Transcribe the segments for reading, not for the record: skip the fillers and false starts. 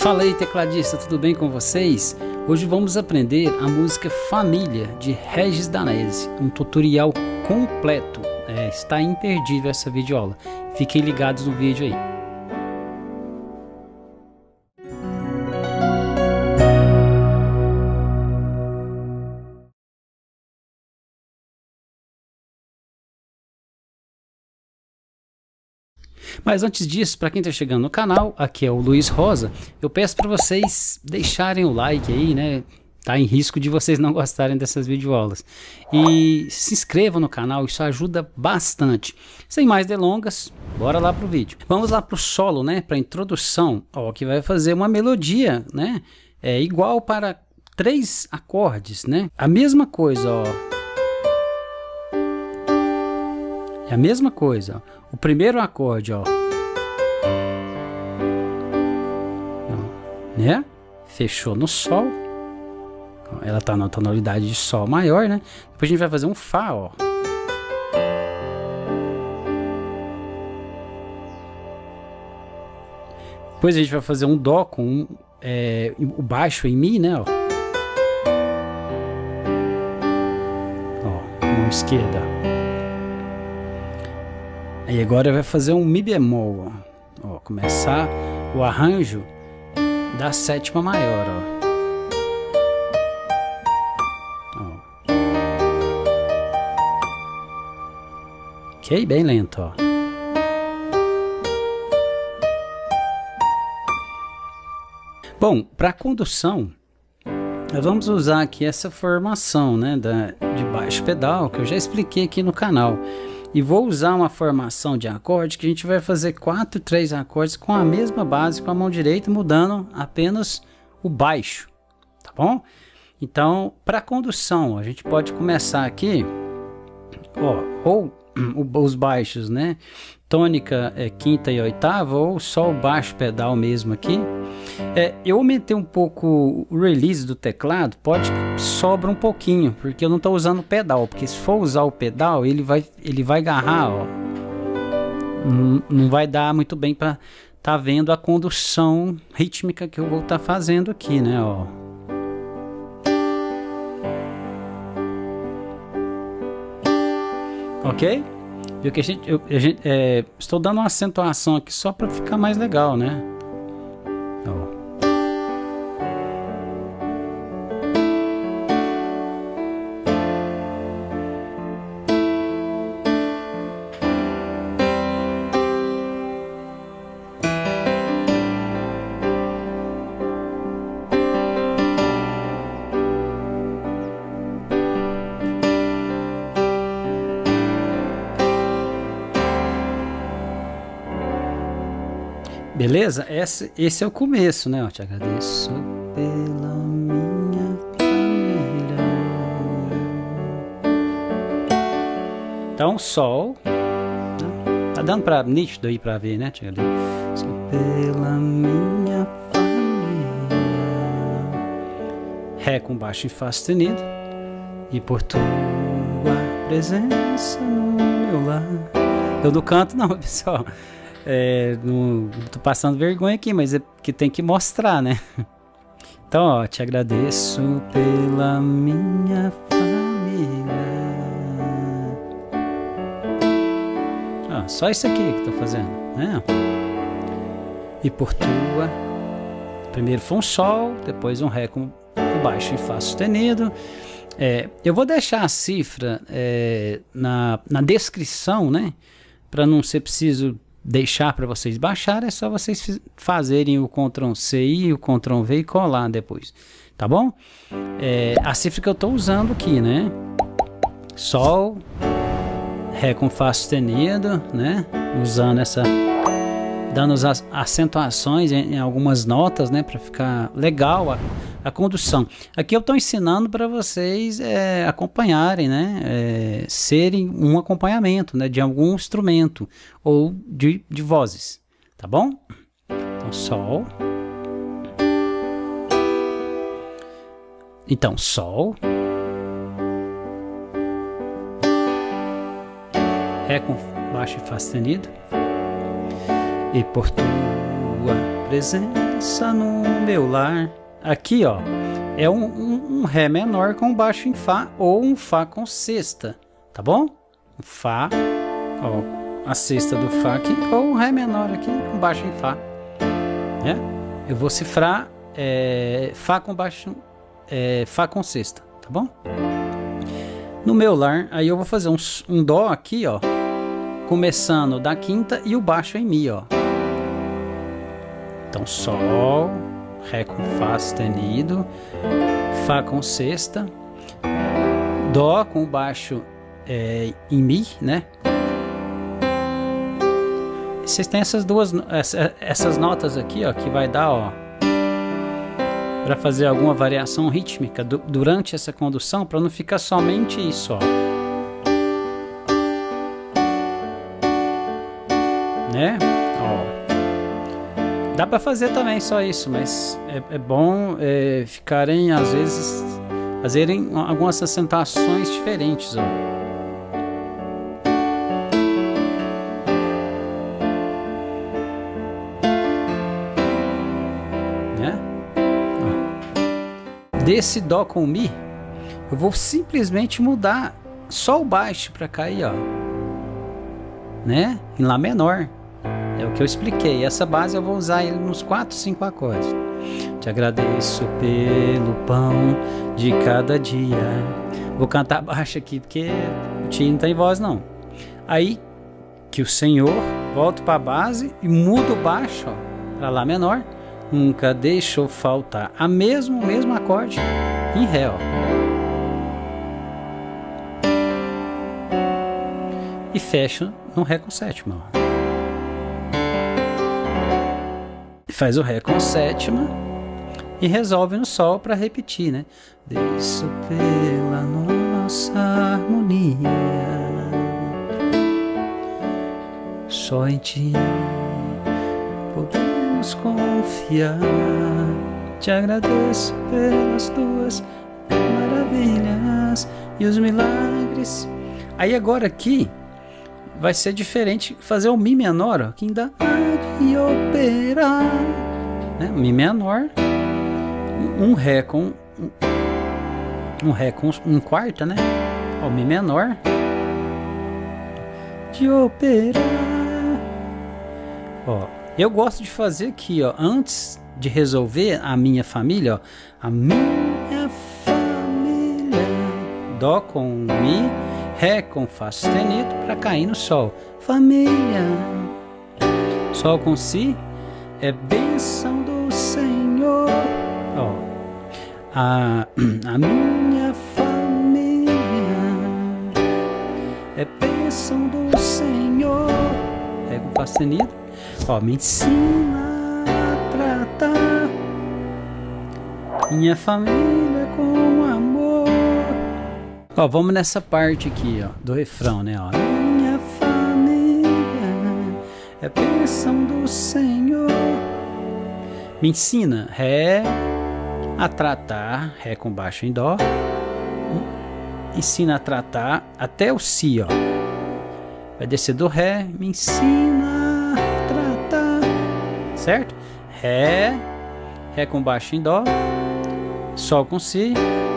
Fala aí, tecladista, tudo bem com vocês? Hoje vamos aprender a música Família de Regis Danese, um tutorial completo. Está imperdível essa videoaula. Fiquem ligados no vídeo aí. Mas antes disso, para quem está chegando no canal, aqui é o Luiz Rosa, eu peço para vocês deixarem o like aí, né? Tá em risco de vocês não gostarem dessas videoaulas. E se inscrevam no canal, isso ajuda bastante. Sem mais delongas, bora lá pro vídeo. Vamos lá pro solo, né? Para introdução, ó, que vai fazer uma melodia, né? É igual para 3 acordes, né? A mesma coisa, ó. É a mesma coisa, ó. O primeiro acorde, ó, né? Fechou no sol. Ela tá na tonalidade de sol maior, né? Depois a gente vai fazer um fá, ó. Depois a gente vai fazer um dó com o baixo em mi, né? Ó, mão esquerda. E agora vai fazer um mi bemol, ó. Ó, começar o arranjo da sétima maior, ó. Ok, bem lento, ó. Bom, para condução, nós vamos usar aqui essa formação, né, de baixo pedal, que eu já expliquei aqui no canal. E vou usar uma formação de acorde que a gente vai fazer 3 acordes com a mesma base com a mão direita, mudando apenas o baixo, tá bom? Então, para condução, a gente pode começar aqui, ó, os baixos, né? Tônica quinta e oitava, ou só o baixo pedal mesmo aqui. Eu aumentei um pouco o release do teclado, pode que sobra um pouquinho, porque eu não estou usando o pedal, porque se for usar o pedal, ele vai agarrar, ó. Não vai dar muito bem para tá vendo a condução rítmica que eu vou estar fazendo aqui, né, ó. Ok? Viu que estou dando uma acentuação aqui só para ficar mais legal, né? Ó. Beleza? Esse é o começo, né? Eu te agradeço pela minha família. Então, sol. Né? Tá dando pra nítido aí pra ver, né? Te agradeço pela minha família. Ré com baixo em fá sustenido. E por tua presença no meu lar. Eu não canto, não, pessoal. Não tô passando vergonha aqui, mas é porque tem que mostrar, né? Então, ó, te agradeço pela minha família. Ó, só isso aqui que eu tô fazendo, né? E por tua. Primeiro foi um sol, depois um ré com baixo em fá sustenido. Eu vou deixar a cifra na descrição, né? Para não ser preciso deixar para vocês baixar, é só vocês fazerem o Ctrl+C e o Ctrl+V e colar depois, tá bom? A cifra que eu estou usando aqui, né? Sol, Ré com Fá sustenido, né? Usando dando as acentuações em algumas notas, né? Para ficar legal a condução. Aqui eu estou ensinando para vocês acompanharem, né? Serem um acompanhamento, né? De algum instrumento ou de vozes, tá bom? Então, sol. Então, sol. Ré com baixo e Fá sustenido. E por tua presença Dança no meu lar. Aqui, ó, é um Ré menor com baixo em Fá ou um Fá com sexta, tá bom? Um Fá, ó, a sexta do Fá aqui, ou um Ré menor aqui com baixo em Fá, né? Eu vou cifrar Fá com baixo, Fá com sexta, tá bom? No meu lar, aí eu vou fazer um Dó aqui, ó, começando da quinta e o baixo em Mi, ó. Então, Sol, Ré com Fá sustenido, Fá com sexta, Dó com baixo em Mi, né? Vocês têm essas notas aqui, ó, que vai dar, ó, para fazer alguma variação rítmica durante essa condução, para não ficar somente isso, ó. Né? Ó. Dá para fazer também só isso, mas é bom ficarem, às vezes, fazerem algumas acentuações diferentes, ó. Né? Ó. Desse Dó com Mi, eu vou simplesmente mudar só o baixo para cair, ó. Né? Em Lá menor. É o que eu expliquei. Essa base eu vou usar ele nos 4, 5 acordes. Te agradeço pelo pão de cada dia. Vou cantar baixo aqui porque o tio não tem voz não. Aí que o Senhor volta para a base e muda o baixo para Lá menor. Nunca deixou faltar o mesmo acorde em Ré, ó. E fecho no Ré com sétima, ó. Faz o Ré com sétima e resolve no Sol para repetir, né? Desço pela nossa harmonia, só em Ti podemos confiar. Te agradeço pelas Tuas maravilhas e os milagres. Aí agora aqui vai ser diferente, fazer o Mi menor, ó, que ainda há de operar, né? Mi menor, um Ré com quarta, né? Ó, Mi menor de operar. Ó, eu gosto de fazer aqui, ó, antes de resolver a minha família, ó, a minha família, Dó com Mi, Ré com Fá sustenido para cair no Sol. Família. Sol com Si é bênção do Senhor. Ó, a minha família é bênção do Senhor. Ré com Fá sustenido. Ó, me ensina a tratar minha família com amor. Ó, vamos nessa parte aqui, ó, do refrão, né? Ó. Minha família é bênção do Senhor. Me ensina Ré a tratar, Ré com baixo em Dó. Ensina a tratar até o Si, ó. Vai descer do Ré, me ensina a tratar, certo? Ré, Ré com baixo em Dó, Sol com Si.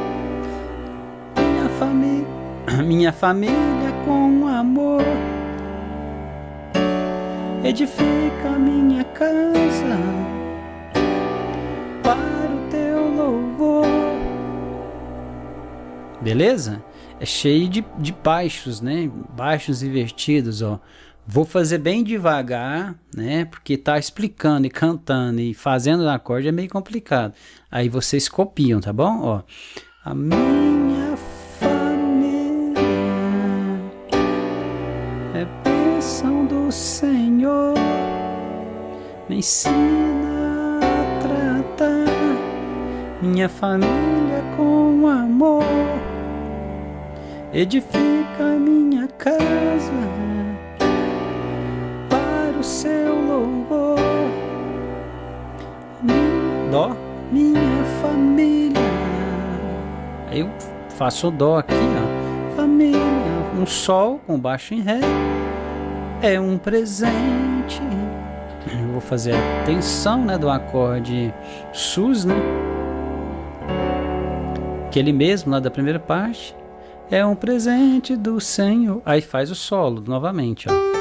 Minha família com amor edifica minha casa para o Teu louvor. Beleza? É cheio de baixos, né? Baixos invertidos, ó. Vou fazer bem devagar, né? Porque tá explicando e cantando e fazendo acorde é meio complicado. Aí vocês copiam, tá bom? Ó, a minha família é bênção do Senhor. Me ensina a tratar minha família com amor. Edifica minha casa para o Seu louvor. Dó, minha família. Aí eu faço o Dó aqui, ó. Família, um Sol com baixo em Ré é um presente. Eu vou fazer a tensão, né, do acorde sus, né? Aquele mesmo lá da primeira parte. É um presente do Senhor. Aí faz o solo novamente, ó.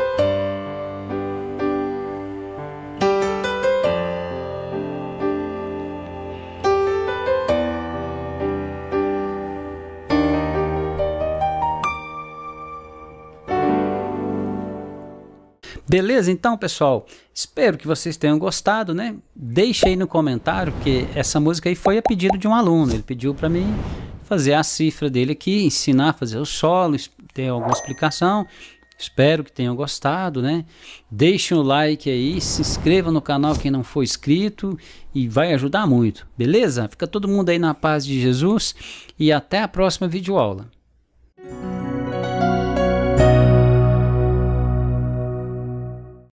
Beleza? Então, pessoal, espero que vocês tenham gostado, né? Deixe aí no comentário, porque essa música aí foi a pedido de um aluno. Ele pediu para mim fazer a cifra dele aqui, ensinar a fazer o solo, ter alguma explicação. Espero que tenham gostado, né? Deixem o like aí, se inscreva no canal quem não for inscrito e vai ajudar muito, beleza? Fica todo mundo aí na paz de Jesus e até a próxima videoaula.